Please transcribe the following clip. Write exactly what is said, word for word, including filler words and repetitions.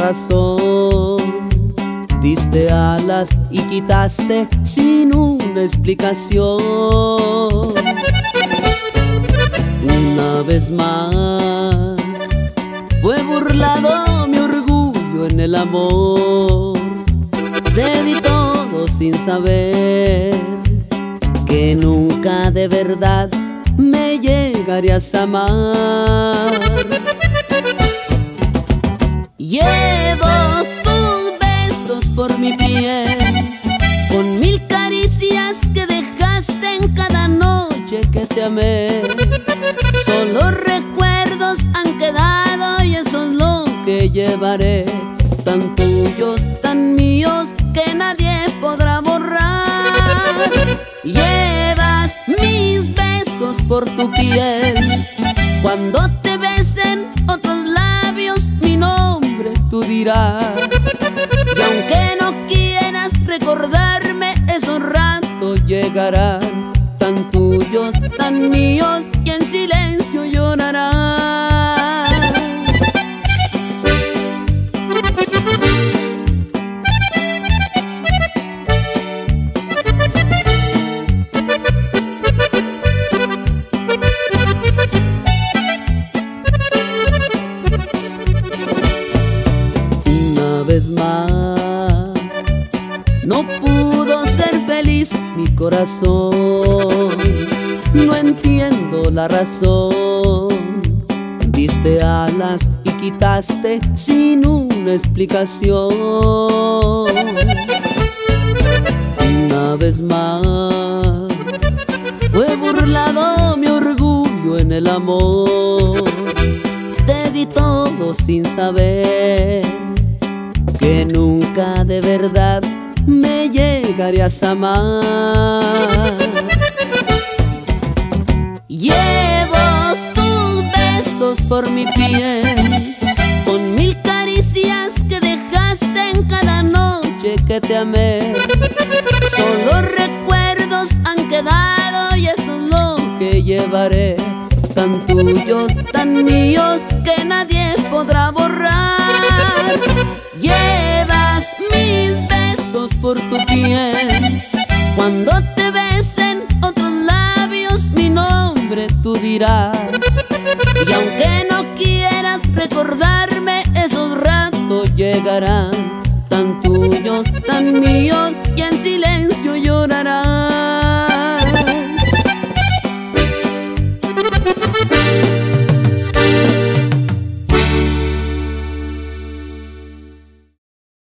corazón. Diste alas y quitaste sin una explicación. Una vez más fue burlado mi orgullo en el amor. Te di todo sin saber que nunca de verdad me llegarías a amar. Llevo tus besos por mi piel, con mil caricias que dejaste en cada noche que te amé. Solo recuerdos han quedado y eso es lo que llevaré, tan tuyos, tan míos, que nadie podrá borrar. Llevas mis besos por tu piel, cuando te besen otros labios mi nombre tú dirás. Y aunque no quieras recordarme, esos ratos llegarán, tan tuyos, tan míos, y en silencio llorarás. Una vez más no pudo ser feliz mi corazón. No entiendo la razón. Diste alas y quitaste sin una explicación. Una vez más fue burlado mi orgullo en el amor. Te di todo sin saber que nunca de verdad me llegarías a amar. Llevo tus besos por mi piel, con mil caricias que dejaste en cada noche que te amé. Solo recuerdos han quedado y eso es lo que llevaré, tan tuyos, tan míos, que nadie podrá borrar. Llevas mis besos por tu piel, cuando te besen otros labios mi nombre tú dirás. Y aunque no quieras recordarme, esos ratos llegarán, tan tuyos, tan míos,